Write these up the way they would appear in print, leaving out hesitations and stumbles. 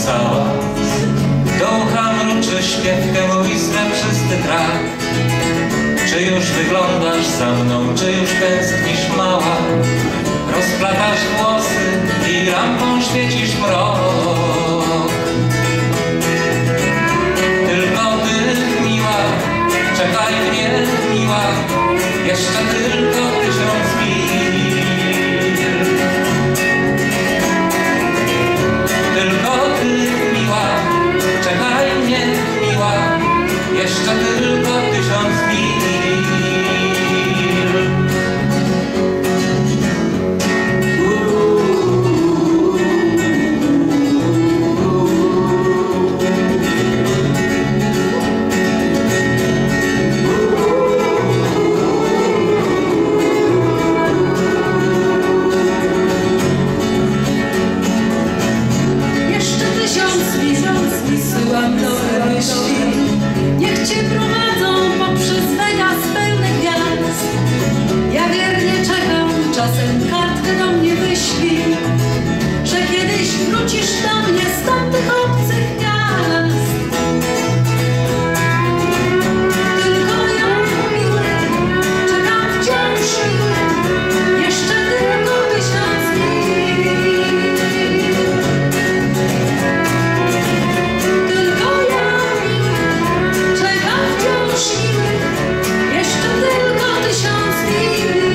cała. Do ucha mruczy śpiewkę mój srebrzysty trak. Czy już wyglądasz za mną, czy już tęsknisz mała? Rozplatasz włosy i lampą świecisz mrok. Tylko ty, miła, czekaj mnie, miła, jeszcze tylko 1000 mil. Tylko ty, miła, czekaj mnie, miła, jeszcze tylko 1000 mil. Niech cię prowadzą poprzez Vegas pełny gwiazd. Ja wiernie czekam, czasem kartkę do mnie wyślij, że kiedyś wrócisz do mnie z tamtych obcych miast. Tylko ja, miły, czekam wciąż, jeszcze tylko 1000 mil. Jeszcze tylko 1000 mil.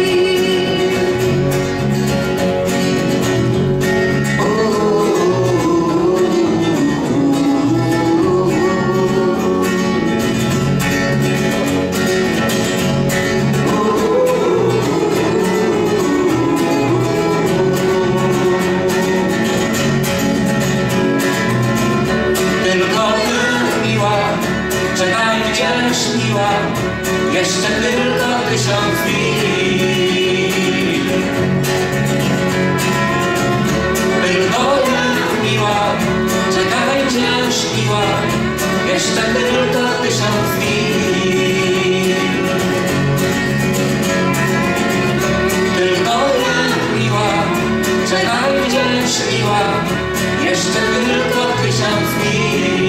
Tylko ty, miła, czekaj wciąż, miła, jeszcze tylko 1000 mil. Tylko ty, miła, czekaj wciąż, miła, jeszcze tylko 1000 mil. Tylko ty, miła, czekaj wciąż, miła, jeszcze tylko 1000 mil.